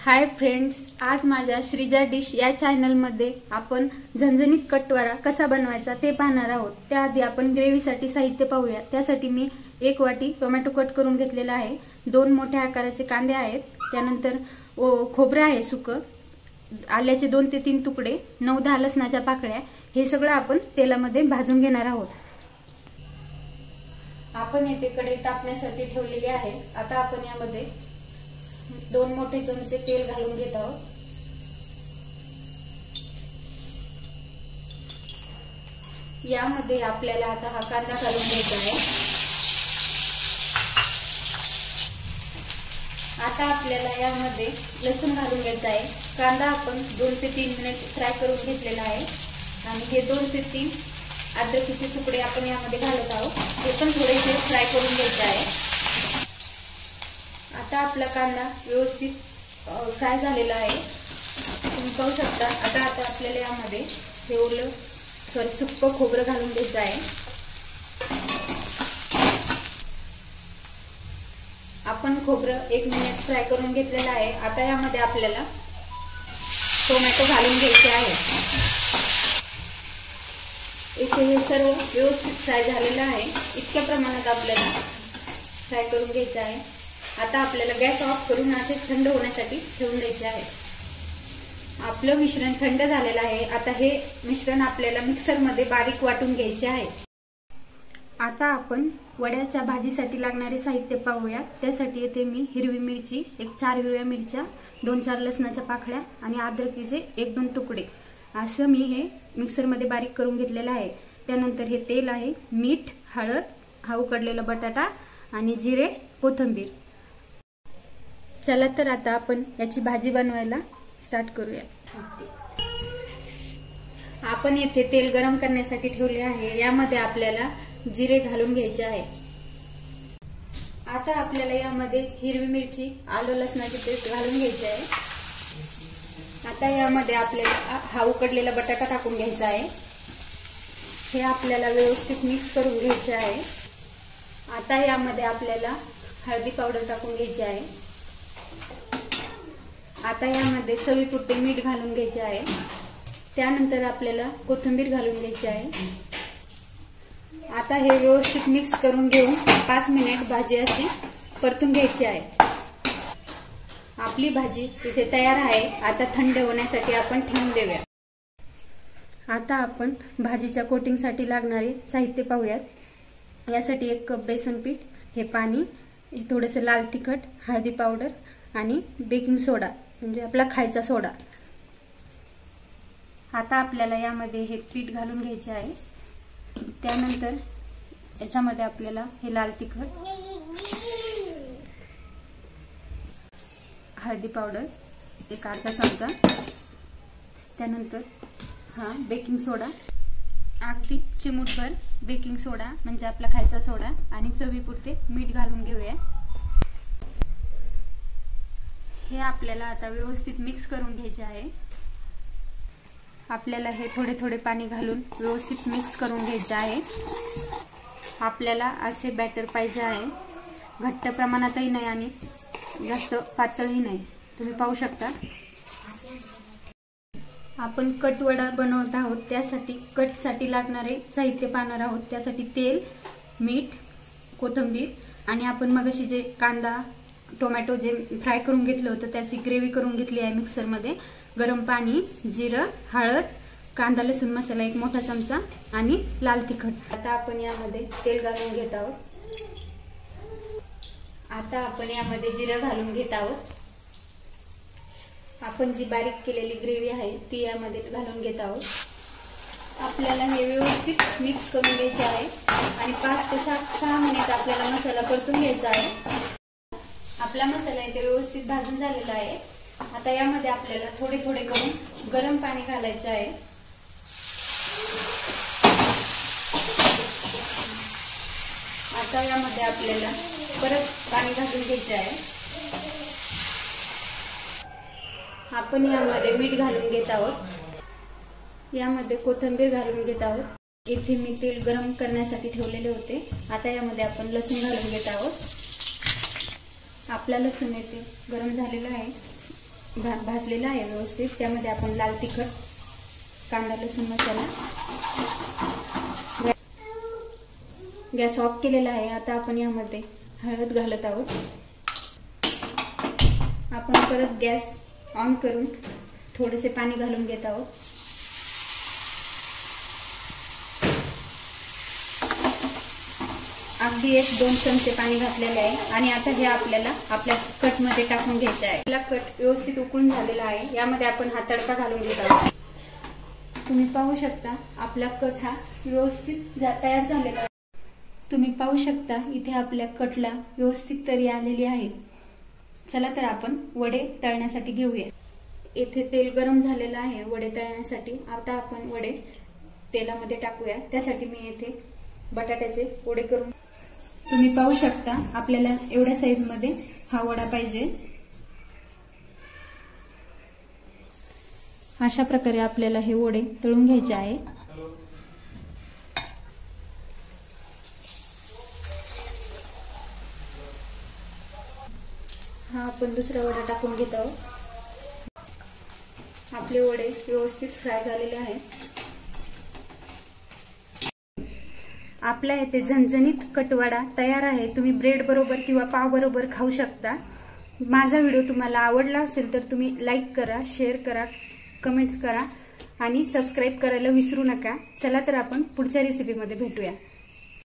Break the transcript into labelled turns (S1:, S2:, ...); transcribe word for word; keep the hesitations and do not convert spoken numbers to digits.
S1: Hi friends, आज माझ्या Sreeja dish या चॅनलमध्ये आपण झणझणीत कटवडा कसा बनवायचा ते पाहणार आहोत। त्याआधी आपण ग्रेव्हीसाठी साहित्य पाहूया। त्यासाठी मी एक वाटी टोमॅटो कट करून घेतलेला आहे, दोन मोठ्या आकाराचे कांदे आहेत, त्यानंतर खोबरे आहे सुकं, आल्याचे दोन ते तीन तुकडे, नऊ दहा लसणाच्या पाकळ्या, हे सगळं आपण तेलामध्ये भाजून घेणार आहोत। आपण येथे कढई तापण्यासाठी ठेवलेली आहे। आता आपण यामध्ये दोन मोठे चमचे तेल घालून घेत आहोत। यामध्ये आपल्याला आता हा कांदा घालून घ्यायचा आहे। आता आपल्याला यामध्ये लसूण घालून घ्यायचा आहे। कांदा आपण दोन ते तीन मिनिट फ्राय करून घेतलेला आहे आणि हे दोन ते तीन अद्रकीचे तुकडे आपण यामध्ये घालत आहोत, हे पण थोडेसे फ्राय करून घ्यायचे आहे। आता आपला कांदा व्यवस्थित फ्राय झालेला आहे, तुम्ही पाहू शकता। आता आता आपल्याला यामध्ये हे ओलं सॉरी सुक्कं खोबरं घालून द्यायचं आहे। आपण खोबरं एक मिनिट फ्राय करून घेतलेलं आहे। आता यामध्ये आपल्याला टोमॅटो घालून घ्यायचे आहे। इथे हे सर्व व्यवस्थित फ्राय झालेलं आहे, इतक्या प्रमाणात आपल्याला फ्राय करून घ्यायचं आहे। आता आपल्याला गॅस ऑफ करून असे थंड होण्यासाठी ठेवून द्यायचे आहे। आपलं मिश्रण थंड झालेलं आहे। आता हे मिश्रण आपल्याला मिक्सर मध्ये बारीक वाटून घ्यायचे आहे। आता आपण वड्याच्या भाजीसाठी लागणारे साहित्य पाहूया। त्यासाठी येथे मी हिरवी मिरची एक चार हिरव्या मिरच्या, दोन चार लसणाच्या पाकळ्या आणि अद्रकीचे एक दोन तुकडे असं मी हे मिक्सर मध्ये बारीक करून घेतलेलं आहे। त्यानंतर हे तेल आहे, मीठ, हळद, हा उकडलेला बटाटा आणि जिरे, कोथिंबीर। चला तर आता आपण याची भाजी बनवायला स्टार्ट करूया। आपण येथे तेल गरम करण्यासाठी ठेवले आहे। यामध्ये आपल्याला जिरे घालून घ्यायचे आहे। आता आपल्याला यामध्ये हिरवी मिरची, आलं लसणाची पेस्ट घालून घ्यायची आहे। आता यामध्ये आपल्याला हा उकडलेला बटाटा टाकून घ्यायचा आहे। हे आपल्याला व्यवस्थित मिक्स करून घ्यायचे आहे। आता यामध्ये आपल्याला हळदी पावडर टाकून घ्यायची आहे। आता यामध्ये चवीपुरते मीठ घालून घ्यायचे आहे। त्यानंतर आपल्याला कोथिंबीर घालून घ्यायची आहे। आता हे व्यवस्थित मिक्स करून घेऊन पाच मिनिट भाजी अशी परतून घ्यायची आहे। आपली भाजी इथे तयार आहे। आता थंड होण्यासाठी आपण ठेवून देऊया। आता आपण भाजीच्या कोटिंगसाठी लागणारे साहित्य पाहूयात। यासाठी एक कप बेसन पीठ, हे पाणी, थोडेसे लाल तिखट, हळदी पावडर आणि बेकिंग सोडा म्हणजे आपला खायचा सोडा। आता आपल्याला यामध्ये हे पीठ घालून घ्यायचे आहे। त्यानंतर याच्यामध्ये आपल्याला हे लाल तिखट, हळदी पावडर एक अर्धा चमचा, त्यानंतर हा बेकिंग सोडा अगदी चिमूटभर बेकिंग सोडा म्हणजे आपला खायचा सोडा आणि चवीपुरते मीठ घालून घेऊया। हे आपल्याला आता व्यवस्थित मिक्स करून घ्यायचे आहे। आपल्याला हे थोडे थोडे पाणी घालून व्यवस्थित मिक्स करून घ्यायचे आहे। आपल्याला असे बॅटर पाहिजे आहे, घट्ट प्रमाणातही नाही आणि जास्त पातळही नाही, तुम्ही पाहू शकता। आपण कटवडा बनवत आहोत, त्यासाठी कटसाठी लागणारे साहित्य पाहणार आहोत। त्यासाठी तेल, मीठ, कोथिंबीर आणि आपण मगाशी जे कांदा टोमॅटो जे फ्राय करून घेतलं होतं त्याची ग्रेव्ही करून घेतली आहे मिक्सर मध्ये, गरम पाणी, जिरं, हळद, कांदा लसूण मसाला एक मोठा चमचा आणि लाल तिखट। आता आपण यामध्ये तेल घालून घेत आहोत। आता आपण यामध्ये जिरं घालून घेत आहोत। आपण जी बारीक केलेली ग्रेव्ही आहे ती यामध्ये घालून घेत आहोत। आपल्याला हे व्यवस्थित मिक्स करून घ्यायचे आहे आणि पाच ते सात सहा मिनिट आपल्याला मसाला परतून घ्यायचा आहे। आपला मसाला इथे व्यवस्थित भाजून झालेला आहे। आता यामध्ये आपल्याला थोडे थोडे करून गरम पाणी घालायचे आहे। आता यामध्ये आपल्याला परत पाणी घालून घ्यायचे आहे। आपण यामध्ये मीठ घालून घेत आहोत। यामध्ये कोथिंबीर घालून घेत आहोत। इथे मी तेल गरम करण्यासाठी ठेवलेले होते। आता यामध्ये आपण लसूण घालून घेत आहोत। आपला लसूण येथे गरम झालेला आहे। भा भाजलेला आहे व्यवस्थित. त्यामध्ये आपण लाल तिखट, कांदा लसूण मसाला, गॅस ऑफ केलेला आहे. आता आपण यामध्ये हळद घालत आहोत. आपण परत गॅस ऑन करून थोडेसे पाणी घालून घेत आहोत. अगदी एक दोन चमचे पाणी घातलेले आहे आणि आता हे आपल्याला आपल्या कटमध्ये टाकून घ्यायचं आहे. आपला कट व्यवस्थित उकळून झालेला आहे. यामध्ये आपण हा तडका घालून घेत आहोत. तुम्ही पाहू शकता आपला कट हा व्यवस्थित तयार झालेला आहे. तुम्ही पाहू शकता इथे आपल्या कटला व्यवस्थित तरी आलेली आहे. चला तर आपण वडे तळण्यासाठी घेऊया. येथे तेल गरम झालेलं आहे वडे तळण्यासाठी. आता आपण वडे तेलामध्ये टाकूया. त्यासाठी मी येथे बटाट्याचे वडे करून, तुम्ही पाहू शकता आपल्याला एवढ्या साईज मध्ये हा वडा पाहिजे. अशा प्रकारे आपल्याला हे वडे तळून घ्यायचे आहे. हा आपण दुसरा वडा टाकून घेत आहोत. आपले वडे व्यवस्थित फ्राय झालेले आहेत. आपल्या येथे झणझणीत कटवडा तयार आहे. तुम्ही ब्रेड बरोबर किंवा पाव बरोबर खाऊ शकता. माझा व्हिडिओ तुम्हाला आवडला असेल तर तुम्ही लाईक करा, शेअर करा, कमेंट्स करा आणि सबस्क्राईब करायला विसरू नका. चला तर आपण पुढच्या रेसिपीमध्ये भेटूया.